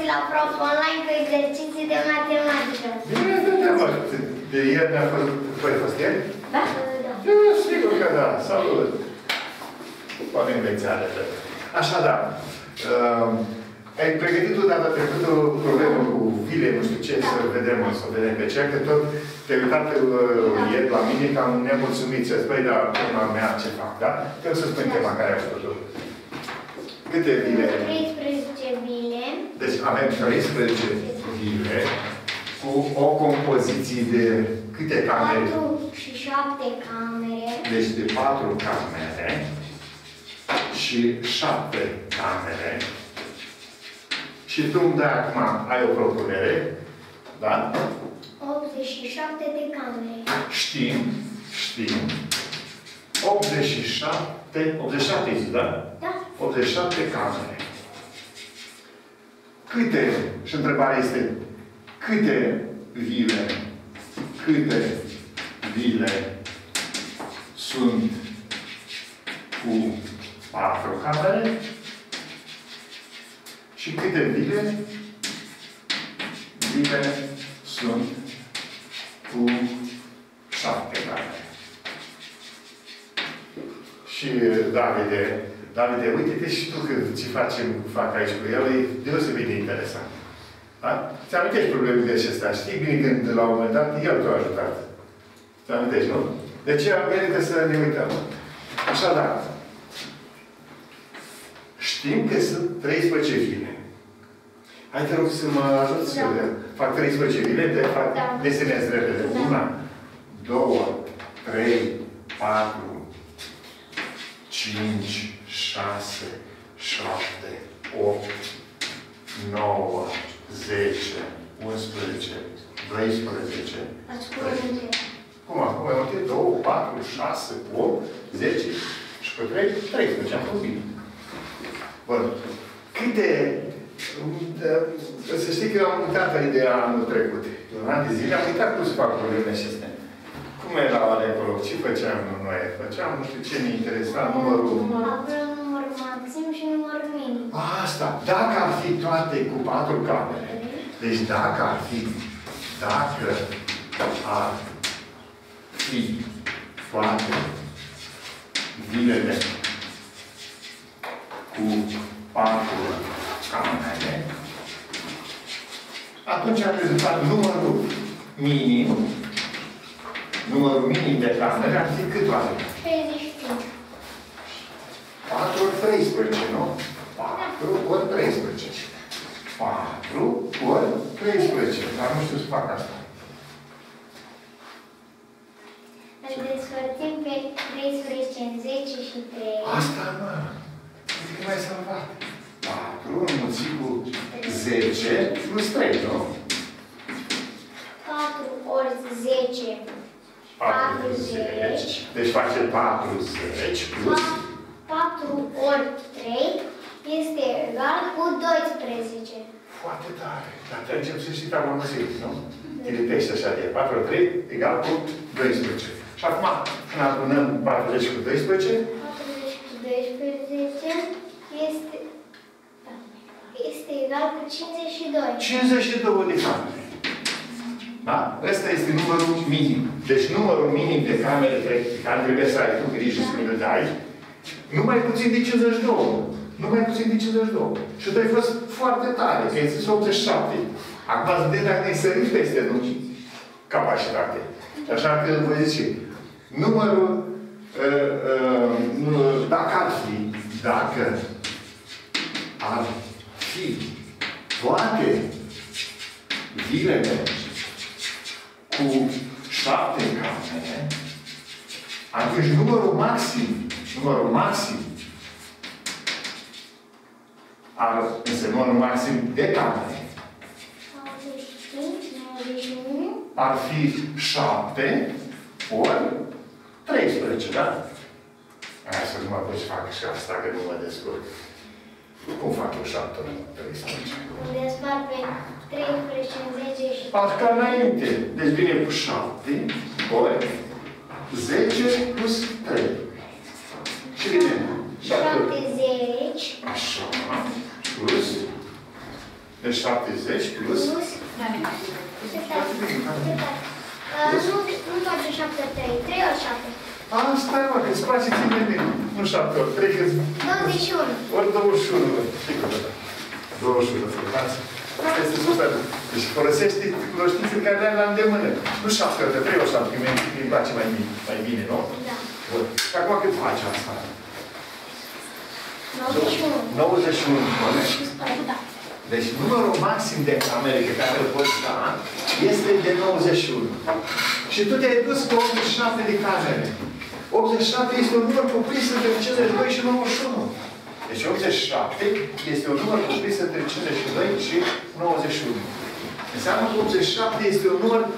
la prof online cu exerciții de matematică. Bine, de ieri ne-a fost... Tu ai fost ieri? Da? Da, sigur că da. Salut! Poate în lecția de Așadar, ai pregătit o dată trecută o problemă cu vile, nu știu ce, să vedem pe ce, că tot te-ai uitat ieri la mine că am nemulțumit să spui, dar prima mea ce fac, da? Trebuie să spui tema care ai făcut-o. Câte vile? 13 vile. Deci avem 13 vile cu o compoziție de câte camere? 4 și 7 camere. Deci de 4 camere și 7 camere. Și tu îmi dai acum, ai o propunere, da? 87 de camere. Știm. 87 zici, da? Da. 87 camere. Câte, și întrebarea este, câte vile sunt cu 4 camere? Și câte vile sunt cu 7 camere? Și Davide, uite-te și tu că ce fac aici cu el, e deosebit de interesant. Da? Ți amintești problemele acestea? Știi bine când, la un moment dat, el te-a ajutat. Ți amintești, nu? De ce merită să ne uităm? Așadar, știm că sunt 13 vile. Hai, te rog să mă ajut să fac 13 vile, desenez repede. 1, 2, 3, 4, 5, 6, 7, 8, 9, 10, 11, 12. Cum acum? Mai multe? 2, 4, 6, 8, 10 și pe 3, 13. Am fost bine. Bun. Câte... Să știi că am uitat ideea anul trecut. Un an de zile am uitat cum să fac problemele acestea. Cum erau alea acolo? Ce făceam noi? Făceam nu știu ce ne interesa, numărul... Numărul maxim și numărul minim. Asta. Dacă ar fi toate cu 4 camere, deci dacă ar fi toate vilele cu 4 camere, atunci am rezultat numărul minim de camere ar fi cât oare? 35. 4 ori 13, nu? 4 ori 13. 4 ori 13. Dar nu știu să fac asta. Îl despărțim pe 13 în 10 și 3. Asta, mă. Nu mai salvat. 4 înmulțit cu 10 plus 3, nu? 4 ori 10. 40. Deci face 40 plus... 4 ori 3 este egal cu 12. Foarte tare. Dar te încep să știi tabulosit, nu? Te lipești așa de 4 ori 3 egal cu 12. Și acum, când adunăm 40 cu 12... 40 cu 12 este egal cu 52. 52 de camere. Da? Ăsta este numărul minim. Deci numărul minim de camere care trebuie să ai tu grijă să mi-l dai, nu mai puțin de 52. Nu mai puțin de 52. Și tu ai fost foarte tare, că ai zis 87. Acum să vedem dacă ne-ai sărit peste, nu? Capacitate. Așa că vă zice, numărul, dacă ar fi toate vilele cu 7 camere, atunci numărul maxim numărul maxim de camere ar fi 7 ori 13, da? Hai să nu mă pot să fac și asta, că nu mă descurc. Cum fac eu 7 ori 13? Unde spart pe 13 în 10 și... Parcă înainte. Deci vine cu 7 ori 10 plus 3. Și vine 70. Așa. Plus. Deci 70 plus... Nu face 7 ori 3, 3 ori 7. Stai, mă, că îți place ție bine. Nu 7 ori, 3 câți... 21. Ori 21, bă. Știi că da. 21, ascultați. Asta este super. Deci folosești cunoștințele care le-ai la îndemână. Nu 7 ori, 3 ori 7, că mi-i place mai bine, nu? Da. Bun. Și acum cât faci asta? 91. 91, da. Deci numărul maxim de camere pe care îl poți da este de 91. Și tu te-ai dus cu 87 de camere. 87 este un număr cuprins între 52 și 91. Deci 87 este un număr cuprins între 52 și 91. Înseamnă că 87 este un număr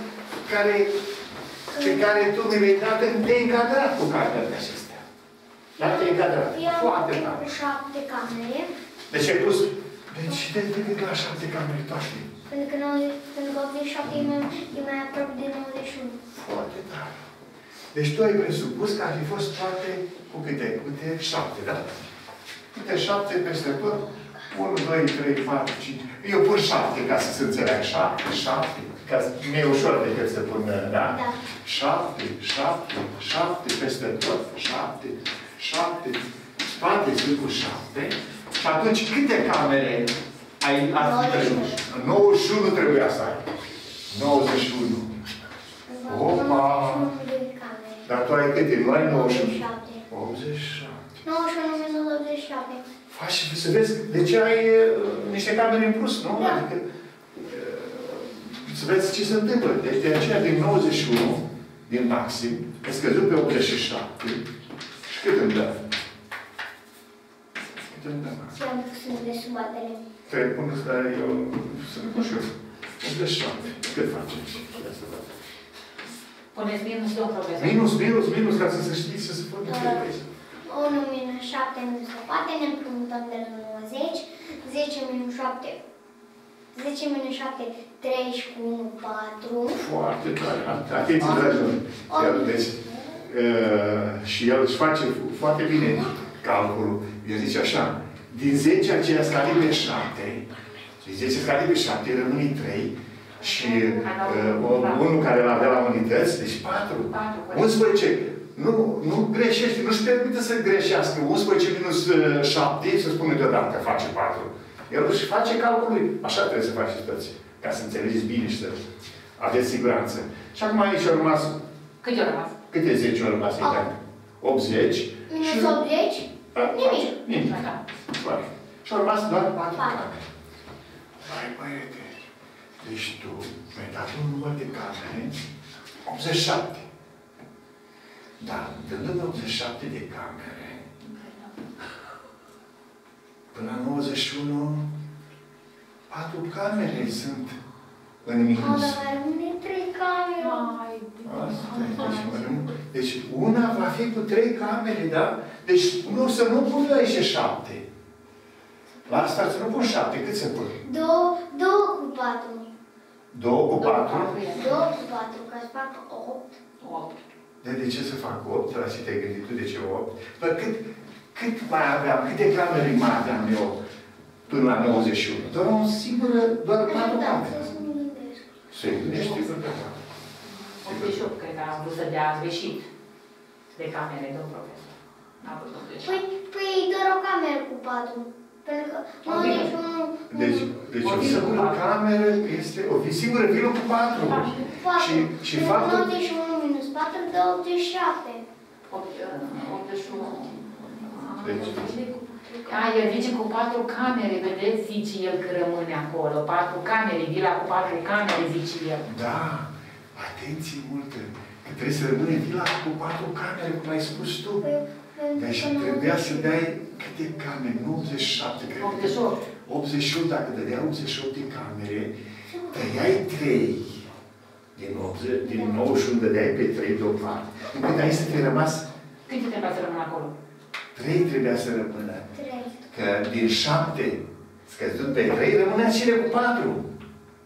pe care tu mi l-ai dat te-ai încadrat cu cartele acestea. Dar te-ai încadrat. Foarte tare. 7 camere. Deci ai pus... Deci de gândit la 7 camere toate. Pentru că 87 e mai aproape de 91. Foarte tare. Deci tu ai presupus că ar fi fost toate cu câte? Câte 7, da? Câte 7 peste tot? 1, 2, 3, 4, 5... Eu pun 7 ca să se înțeleagă. 7, 7. Ca să mi-e ușor decât să pun, da? 7, 7, 7 peste tot. 7, 7. Toate sunt cu 7. Și atunci câte camere ai trebuit? 91 trebuia să ai. 91. Opa! Dar tu ai câte? Nu ai 91? 87. 91 minus 87. Faci să vezi de ce ai niște camere în plus, nu? Da. Adică să vezi ce se întâmplă. Deci de aceea din 91, din maxim, ai scăzut pe 87. Și cât îmi dă? Ce am pus în desubatele? Trebuie pun să eu să-mi pun și eu. 87. Cât faceți? Puneți minus 2 profesor. Minus, ca să se știți să se poate trebuie. 1 minus 7 minus 4, ne împrumutăm de la 90. 10 minus 7, 10 minus 7, 3 cu 1, 4. Foarte tare. Atenție, dragilor. Deci, și el își face foarte bine calculul. El zice așa, din 10 aceea scade pe 7, din 10 scade pe 7, rămâne 3, și unul care îl avea la unități, deci 4. 11. Nu greșește, nu-și permite să greșească. 11 minus 7, să spună deodată, face 4. El își face calculul. Așa trebuie să faceți toți. Ca să înțelegeți bine și să aveți siguranță. Și acum aici a rămas... Câte au rămas? Câte 10 au rămas? 80. Minus 80? Nimic. Nimic. Și au rămas doar 4 camere. Hai, băiete. Deci tu mi-ai dat un număr de camere 87. Da, dându-mi 87 de camere, până la 91, 4 camere sunt în minus. Dar mai rămâne 3 camere. Deci una va fi cu 3 camere, da? Deci să nu pun eu aici 7. La asta să nu pun 7. Cât să pun? 2 cu 4. 2 cu 4? 2 cu 4, ca să fac 8. 8. De ce să fac 8? La ce te-ai gândit tu? De ce 8? Dar cât mai aveam? Câte camere mai aveam eu până la 91? Doar o singură, doar 4 camere. Se gândește că pe 4. 88, cred că am vrut să dea greșit de camere, domn profesor. N-a vrut 88. Păi doar o cameră cu 4. Pentru că 91... Deci o singură cameră este o singură vilă cu 4. Și faptul... 91 minus 4 dă 87. 81. Deci... El zice cu 4 camere, vedeți, zice el că rămâne acolo. 4 camere, vila cu 4 camere, zice el. Da, atenție multă. Că trebuie să rămâne vila cu 4 camere, cum ai spus tu. Deci trebuia să dai câte camere? 87, cred. 88. 88, dacă dădea 88 de camere, tăiai 3. Din 91 dădeai pe 3 deoparte. Încât aici să te rămas... Câte trebuia să rămână acolo? 3 trebuia să rămână. 3. Că din 7 scăzut pe 3, rămânea cele cu 4.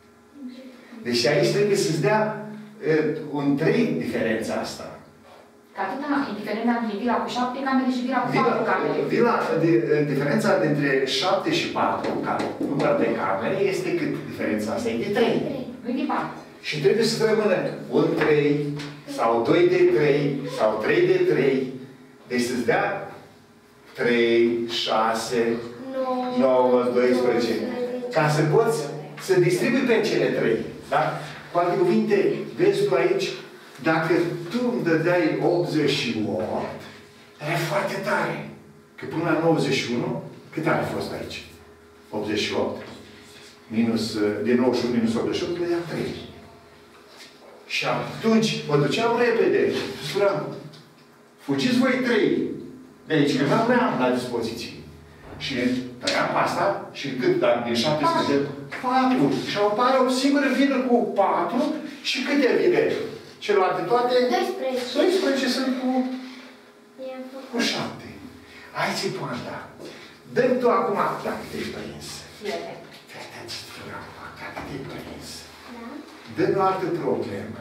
Deci aici trebuie să-ți dea un 3 diferența asta. Că atâta, indiferent dacă e vila cu 7 camere și vila cu 4 camere. Diferența dintre 7 și 4, număr de camere, este cât? Diferența asta e de 3. Nu e de 4. Și trebuie să rămână un 3, sau 2 de 3, sau 3 de 3. Deci să-ți dea 3, 6, 9, 12. Ca să poți să distribui pe cele 3. Da? Cu alte cuvinte, vezi tu aici, dacă tu îmi dădeai 88, era foarte tare. Că până la 91, cât a fost aici? 88. Din 91 minus 88, dădeam 3. Și atunci mă duceam repede și spuneam, fugiți voi 3. De aici, că nu am la dispoziție. Și tăiam asta și cât, dacă din 7 să 4. Și apare o singură vină cu 4 și câte vine? Celelalte toate? 12. 12 sunt cu 7. Aici e poanta. Dă-mi tu acum, dacă te-ai prins. Fii atent ce te rog acum, dacă te-ai prins. Dă-mi o altă problemă.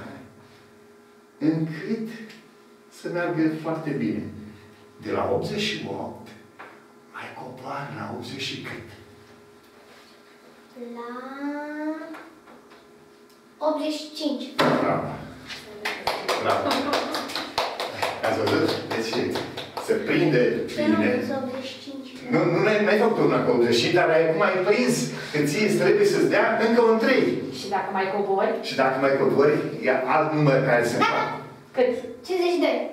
Încât să meargă foarte bine. De la 88 mai cobor la 80 și cât? La 85. Bravo. Bravo. Ați văzut? Deci se prinde bine. Nu, n-ai făcut una cu 85, dar acum ai prins că ție trebuie să-ți dea încă un 3. Și dacă mai cobori? Și dacă mai cobori, e alt număr care se fac. Cât? 52.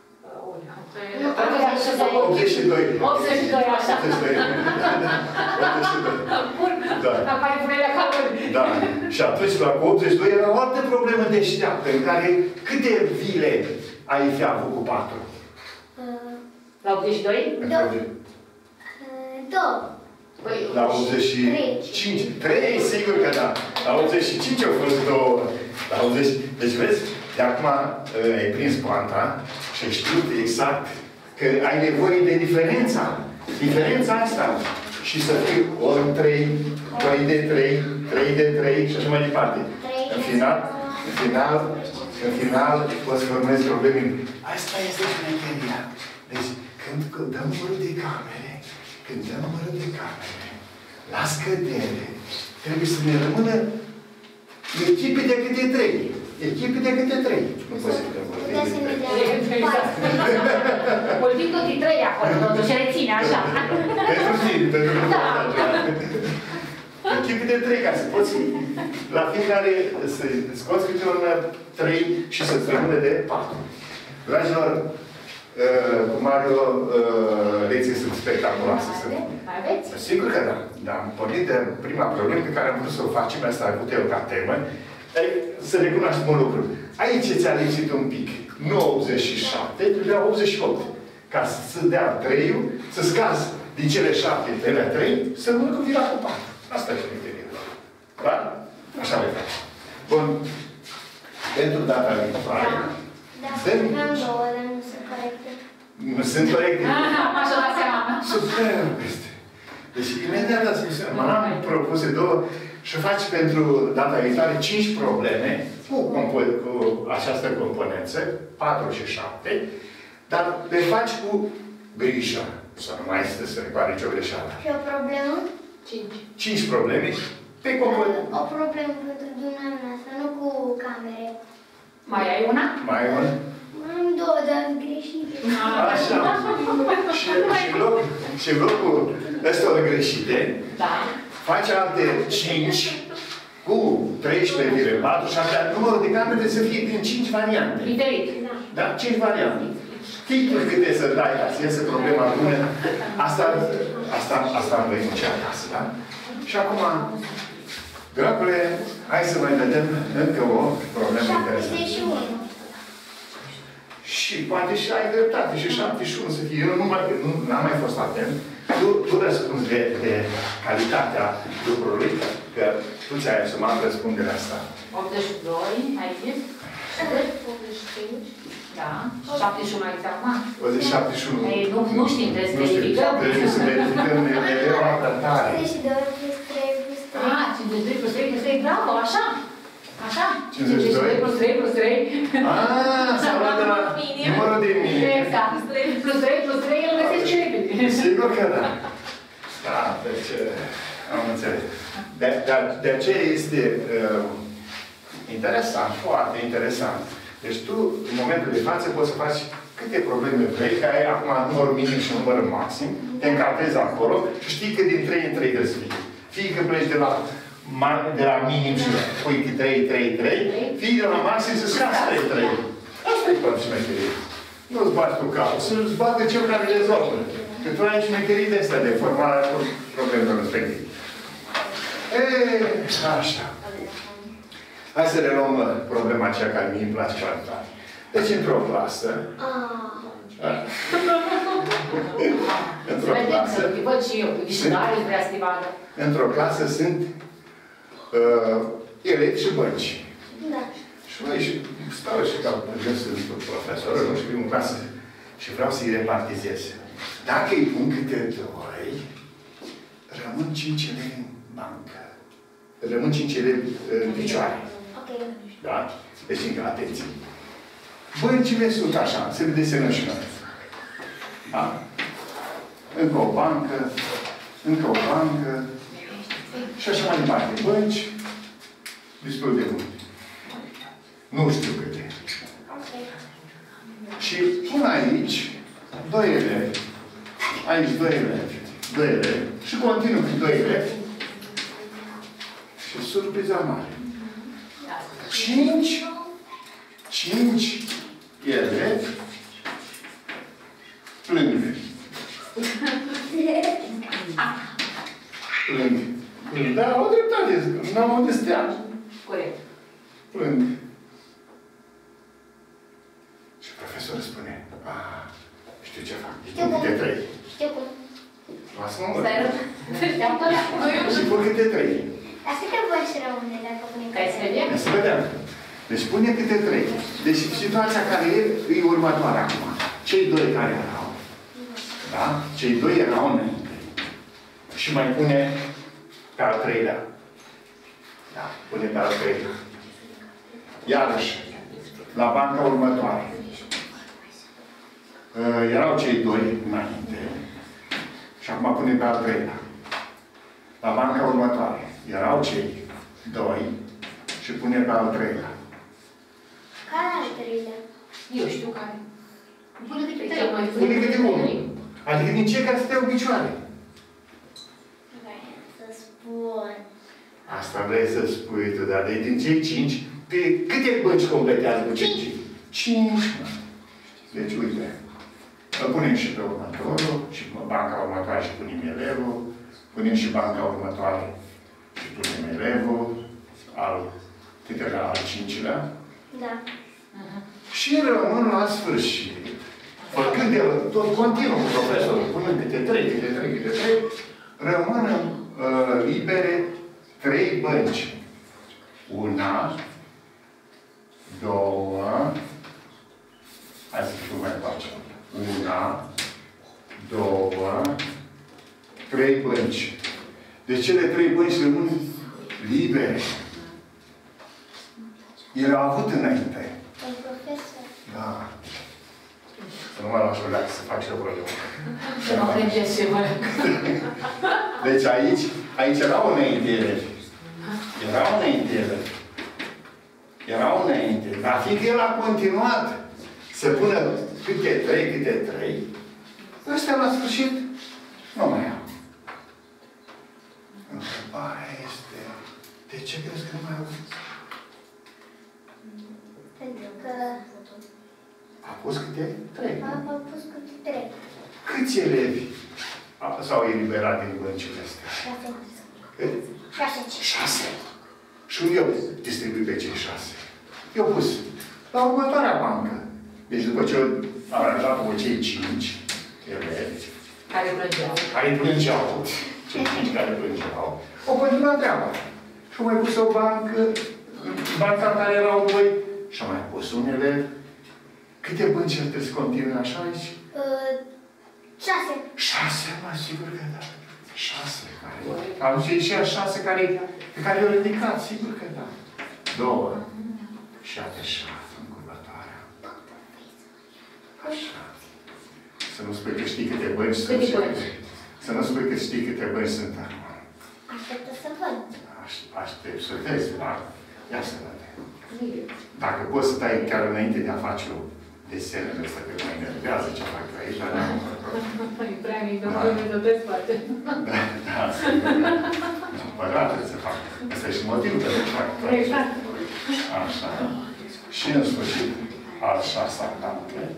82. 82, așa. 82. Bun. Da. Dar mai vrei la Da. Și atunci, la 82, era o altă problemă deșteaptă, în care câte vile ai fi avut cu 4? La 82? La 85. 3, sigur că da. La 85 au fost 2. La 80. Deci vezi, de acum ai prins poanta și ai știut exact că ai nevoie de diferența asta. Și să fii ori 3, 2 de 3, 3 de 3 și așa mai departe. În final, poți să formezi probleme. Asta este șmecheria. Deci, când dăm numărul de camere, la scădere, trebuie să ne rămână echipe de câte 3. Echipe de câte 3. Nu poți să fie mulțim tot din 3 acolo, totuși reține așa. Pentru tine, pentru că echipe de 3, ca să poți la fiecare să scoți câte un 3 și să-ți rămână de 4. Dragilor, cu Mario, lecții sunt spectaculoase. Mai aveți? Sigur că da. Dar am pornit de prima problemă pe care am vrut să o facem, asta a avut eu ca temă, să recunoaștem un lucru. Aici ți-a lipsit un pic. Nu 87, trebuia 88. Ca să dea 3-ul, să scazi din cele 7 pe la 3, să rămână cu vila cu 4. Asta e criteria. Da? Așa le faci. Bun. Pentru data viitoare. Da, aveam 2, dar nu sunt corecte. Nu sunt corecte? Așa la seama. Superb este. Deci, imediat ați spus, m-am propus 2 și faci pentru data viitoare 5 probleme cu această componență, 4 și 7, dar le faci cu grijă, să nu mai să se repare nicio greșeală. Și o problemă? 5 probleme pe componență. O problemă pentru dumneavoastră, nu cu camere. Mai ai una? Mai ai una? Am 2, dar greșite. Așa. Și în locul ăstor greșite, da. Faci alte 5 cu 13 vire 4 și așa, numărul de camere trebuie să fie din 5 variante. Diferit. Da? 5 variante. Tipul câte să dai ca să iasă problema bună, asta am văzut ce acasă, da? Și acum, dragule, hai să mai vedem încă o problemă interesantă. 71. Și poate și ai dreptate, și 71 să fie. Eu nu am mai fost atent. Tu răspunzi de calitatea lucrului, că tu ți-ai asumat răspunderea asta. 82, ai zis? 85. Da. 71 ai zis acum? 71. Ei, nu știm, trebuie să verificăm. Trebuie să verificăm eleva tare. 52 plus 3 plus 3. Ah, 52 plus 3 plus 3, bravo, așa. Așa. 52? plus 3 plus 3. S-a luat de la numărul de minim. Exact. Plus 3 plus 3, îl găsești și repede. Sigur că da. Da, deci am înțeles. De aceea este interesant, foarte interesant. Deci tu, în momentul de față, poți să faci câte probleme vrei, că ai acum numărul minim și numărul maxim, te încadrezi acolo și știi că din 3 în 3 trebuie să fie. Fie că pleci de la minim și pui 3, 3, 3, fie de la maxim să scazi 3, 3. Asta e pentru șmecherie. Nu-ți bați tu capul, să-ți bate cel care le rezolvă. Că tu ai șmecherii de astea, de formarea problemelor respective. Așa. Hai să reluăm problema aceea care mie îmi place foarte tare. Deci, într-o clasă... Într-o clasă... Văd și eu, dicționariul vrea să te vadă. Într-o clasă sunt elevi și bănci. Da. Și noi stau și ca profesorul, nu știu, în clasă, și vreau să-i repartizez. Dacă îi pun câte 2, rămân 5 elevi în bancă. Rămân 5 elevi în picioare. Ok. Da? Deci, încă atenție. Băncile sunt așa, se desenă și noi. Da? Încă o bancă, încă o bancă, și așa mai departe. Bănci, destul de multe. Nu știu câte. Și pun aici 2 elevi, aici 2 elevi, 2 elevi, și continuu cu 2 elevi, și surpriza mare. 5 elevi plâng. Plâng. Da, au dreptate. N-am unde stea. Corect. Plâng. Și profesorul spune, știu ce fac. Știu cum. Câte 3. Știu cum. Lasă-mă, mă. Stai rău. Și pun câte 3. Dar câte bănci rămâne dacă punem Ca să vedem? Să vedem. Deci pune câte 3. Deci situația care e următoarea acum. Cei 2 care erau. Da? Cei 2 erau înainte. Și mai pune pe al 3-lea. Da, pune pe al 3-lea. Iarăși, la banca următoare. Erau cei 2 înainte. Și acum pune pe al 3-lea. La banca următoare. Erau cei 2 și pune pe al 3-lea. Care al 3-lea? Eu știu care. Pune câte 3. Pune câte 1. Adică din cei care stăteau în picioare. Să spun. Asta vrei să spui tu, dar de din cei 5, pe câte bănci completează cu cei 5? 5. Deci, uite, îl punem și pe următorul, și banca următoare și punem elevul, punem și banca următoare și punem elevul, al 5-lea. Da. Și rămân la sfârșit. Făcând el tot continuu, profesorul, punând câte 3, câte 3, câte 3, rămân libere 3 bănci. 1, 2, hai să fiu mai face. 1, 2, 3 bănci. Deci cele 3 bănci rămân libere. El a avut înainte. Un profesor. Da. Să nu mă lași relax, să faci o problemă. Să nu plângeți ce vă. Deci aici erau înainte elevi. Erau înainte elevi. Erau înainte. Dar fiindcă el a continuat să pună câte 3, câte 3, ăstea la sfârșit nu mai au. Întrebarea este, de ce crezi că nu mai au? Pentru că A pus câte 3. a pus câte 3. Câți elevi s-au eliberat din băncile astea? 6. 6. Și eu distribui pe cei 6. Eu pus la următoarea bancă. Deci după ce am aranjat cu cei 5 elevi, care plângeau, cei 5 care plângeau, au continuat treaba. Și au mai pus o bancă, banca în care erau 2, și au mai pus un elev. Câte bănci trebuie să continue așa aici? 6. 6, mă, sigur că da. 6. Am zis și 6 pe care i-au ridicat, sigur că da. 2, Și atașat în curvătoarea. Așa. Să nu spui că știi câte bănci sunt. Să nu spui că știi câte bănci sunt acum. Așteptă să văd. Aștept să vezi, da? Ia să văd. Dacă poți să tai chiar înainte de a face o desenele ăsta, că mă enervează ce fac aici, dar n-am. E prea mic, nu trebuie să te spate. Da, neapărat trebuie să fac. Ăsta e și motivul pentru ce fac. Exact. Așa. Și în sfârșit, așa s-a întâmplat.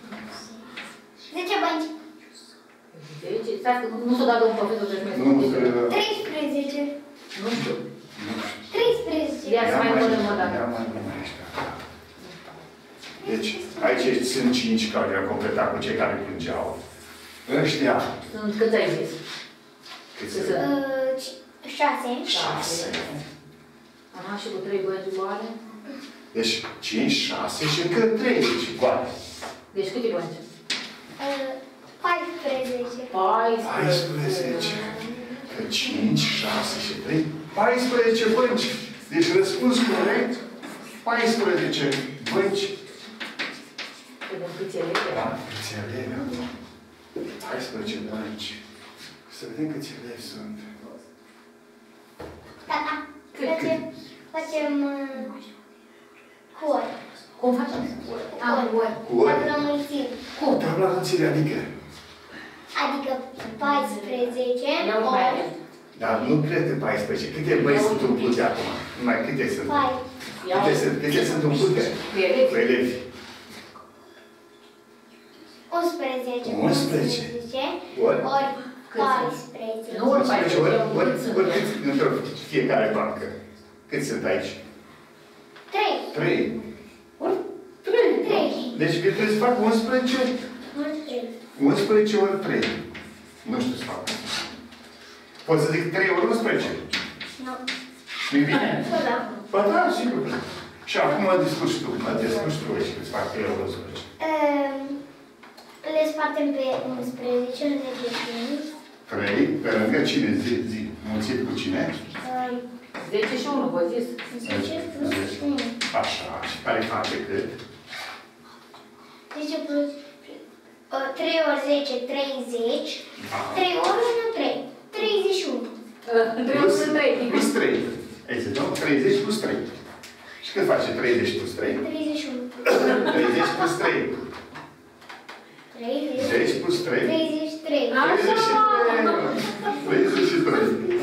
10 bănci. 10? Stai, nu s-o dat un profesor de șmeie. Nu, 13. Nu știu. 13. Ia să mai punem o dată. Ia mai bună ăștia. Deci, aici sunt 5 care au completat cu cei care plângeau. Ăștia. Sunt câți ai zis? Cât sunt? 6. 6. Aha, și cu 3 bănci goale? Deci 5, 6 și încă 3 goale. Deci câte bănci? 14. 14. Că 5, 6 și 3. 14 bănci. Deci răspuns corect. 14 bănci. Vedem câți elevi? Da, câți elevi. 14 bănci. Să vedem câți elevi sunt. Tata, facem cor. Cum facem? Cor. Cor. Tabla mulțimi. Cum? Tabla mulțirii, adică? Adică 14 Iau ori mai mult. Dar nu cred că 14. Câte bănci sunt umplute acum? Numai câte sunt? 5. Câte sunt umplute? Cu elevi? Cu elevi. 11. 11. Ori? Ori 14. Nu ori 14. Ori cât într-o fiecare bancă? Cât sunt aici? 3. 3. Ori 3. 3. Deci trebuie să fac 11? 11 ori 3. Nu știu să fac. Pot să zic 3 ori 11? Nu. Nu-i bine? Da. Ba da, sigur. Și acum mă discuți tu. Mă discuți tu și îți fac 3 ori 11. Le spartem pe 11, le definim. 3, pe lângă cine? Zi. Mulțit cu cine? 10 și 1, vă zis. 10 plus 1. Așa. Și care face cât? 10 plus 3 ori 10, 30. Da. 3 ori 1, 3. 31. 3 plus 3. Plus 3. Ai zis, nu? 30 plus 3. Și cât face 30 plus 3? 31. 30 plus 3. 30 plus 3. 33. 33.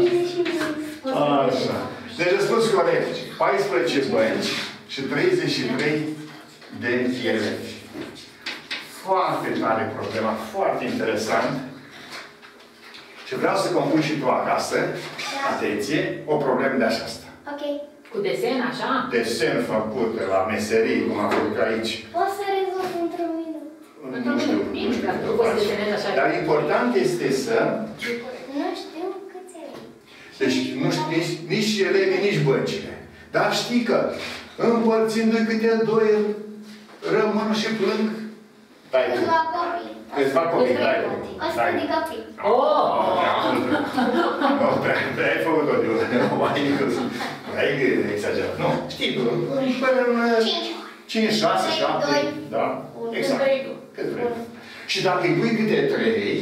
Așa. Deci răspuns corect. 14 bănci și 33 de elevi. Foarte tare problema, foarte interesant. Și vreau să compun și tu acasă, atenție, o problemă de aceasta. Ok. Cu desen, așa? Desen făcut la meserii, cum am făcut aici. Poți să rezolv într-un minut. Nu știu, Nici cum dacă o poți să faci. desenezi așa. Dar important este să... Nu știu câți elevi. Deci nu știi nici elevii, nici băncile. Dar știi că împărțindu-i câte 2 rămân și plâng. Dai tu. Câțiva copii. Câțiva copii, dai tu. 100 de copii. Nu, prea ai făcut-o de ai exagerat. Nu, știi tu. Până în 5, 6, 7. Da, exact. Cât vrei. Și dacă îi pui câte 3,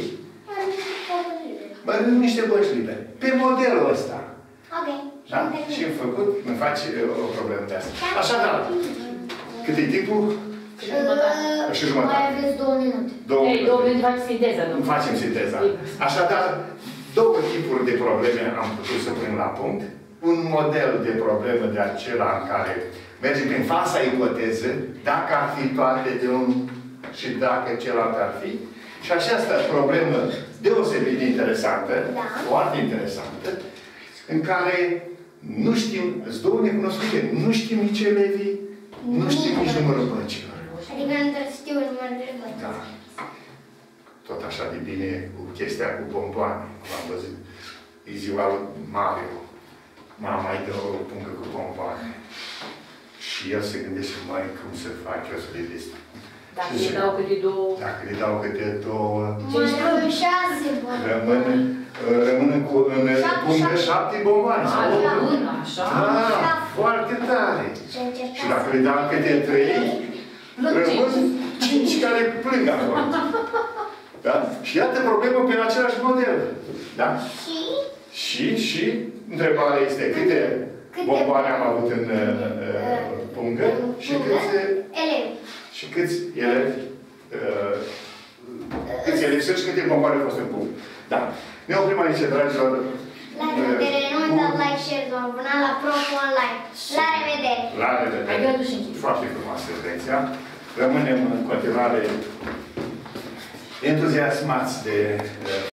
rămân niște bănci libere. Pe modelul ăsta. Ok. Da? Și am făcut, îmi faci o problemă de asta. Așadar, cât e timpul? Și jumătate. Mai aveți 2 minute. 2 minute faci sinteza, nu? Facem sinteza. Așadar, 2 tipuri de probleme am putut să pun la punct. Un model de problemă de acela în care merge prin falsa ipoteză, dacă ar fi toate de un și dacă celălalt ar fi. Și această problemă deosebit de interesantă, foarte interesantă, în care nu știm, sunt 2 necunoscute, nu știm nici elevii, nu știm nici numărul băncilor. Adică nu trebuie să știu numărul de bănci. Da. Tot așa de bine cu chestia cu bomboane, cum am văzut. E ziua lui Mario. Mama îi dă o pungă cu bomboane. Și el se gândește, mai cum să fac eu să le distrug. Dacă le dau câte 2... Dacă le dau câte 2... Mai rămân 6 bănci. Rămân rămân în pungă 7 bomboane. Așa. Foarte tare. Și dacă le dau câte 3, rămân 5 care plâng acolo. Da? Și iată problemă pe același model. Da? Și întrebarea este câte bomboane am avut în pungă și câți elevi. Și câți elevi sunt și câte bomboane au fost în pungă. Da. Ne oprim aici, dragilor. La revedere! Nu uitați like, share, abona la Prof Online. La revedere! La revedere! Foarte frumoasă lecția. Rămânem în continuare entuziasmați de